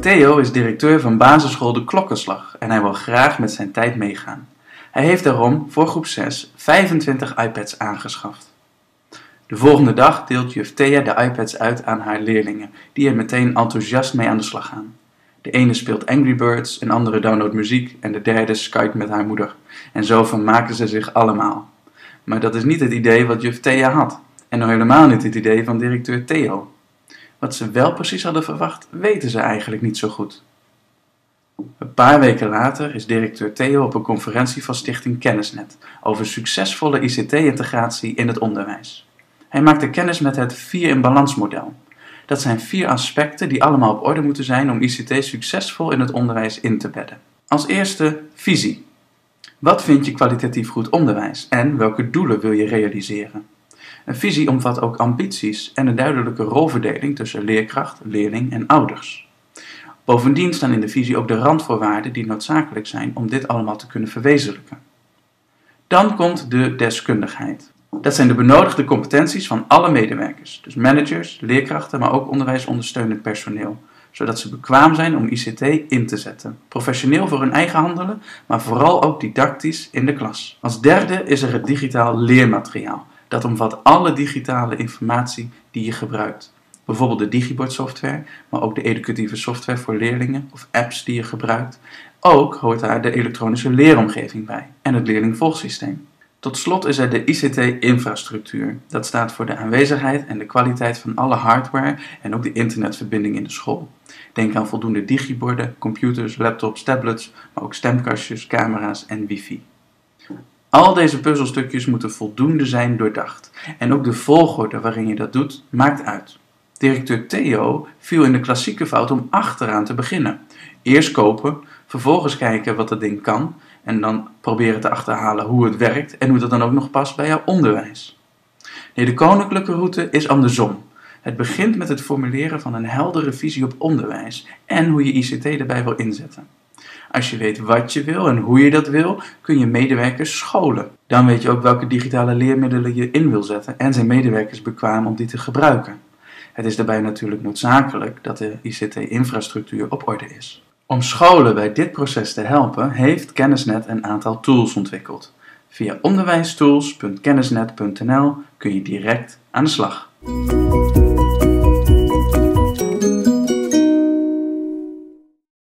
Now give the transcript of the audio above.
Theo is directeur van basisschool De Klokkenslag en hij wil graag met zijn tijd meegaan. Hij heeft daarom voor groep 6 25 iPads aangeschaft. De volgende dag deelt juf Thea de iPads uit aan haar leerlingen, die er meteen enthousiast mee aan de slag gaan. De ene speelt Angry Birds, een andere downloadt muziek en de derde skypt met haar moeder. En zo vermaken ze zich allemaal. Maar dat is niet het idee wat juf Thea had. En nog helemaal niet het idee van directeur Theo. Wat ze wel precies hadden verwacht, weten ze eigenlijk niet zo goed. Een paar weken later is directeur Theo op een conferentie van Stichting Kennisnet over succesvolle ICT-integratie in het onderwijs. Hij maakte kennis met het 4-in-balans model. Dat zijn 4 aspecten die allemaal op orde moeten zijn om ICT succesvol in het onderwijs in te bedden. Als eerste visie. Wat vind je kwalitatief goed onderwijs en welke doelen wil je realiseren? Een visie omvat ook ambities en een duidelijke rolverdeling tussen leerkracht, leerling en ouders. Bovendien staan in de visie ook de randvoorwaarden die noodzakelijk zijn om dit allemaal te kunnen verwezenlijken. Dan komt de deskundigheid. Dat zijn de benodigde competenties van alle medewerkers, dus managers, leerkrachten, maar ook onderwijsondersteunend personeel, zodat ze bekwaam zijn om ICT in te zetten. Professioneel voor hun eigen handelen, maar vooral ook didactisch in de klas. Als derde is er het digitaal leermateriaal. Dat omvat alle digitale informatie die je gebruikt. Bijvoorbeeld de Digibord software, maar ook de educatieve software voor leerlingen of apps die je gebruikt. Ook hoort daar de elektronische leeromgeving bij en het leerlingvolgsysteem. Tot slot is er de ICT-infrastructuur. Dat staat voor de aanwezigheid en de kwaliteit van alle hardware en ook de internetverbinding in de school. Denk aan voldoende digiborden, computers, laptops, tablets, maar ook stemkastjes, camera's en wifi. Al deze puzzelstukjes moeten voldoende zijn doordacht. En ook de volgorde waarin je dat doet, maakt uit. Directeur Theo viel in de klassieke fout om achteraan te beginnen. Eerst kopen, vervolgens kijken wat dat ding kan en dan proberen te achterhalen hoe het werkt en hoe dat dan ook nog past bij jouw onderwijs. Nee, de koninklijke route is andersom. Het begint met het formuleren van een heldere visie op onderwijs en hoe je ICT erbij wil inzetten. Als je weet wat je wil en hoe je dat wil, kun je medewerkers scholen. Dan weet je ook welke digitale leermiddelen je in wil zetten en zijn medewerkers bekwaam om die te gebruiken. Het is daarbij natuurlijk noodzakelijk dat de ICT-infrastructuur op orde is. Om scholen bij dit proces te helpen, heeft Kennisnet een aantal tools ontwikkeld. Via onderwijstools.kennisnet.nl kun je direct aan de slag.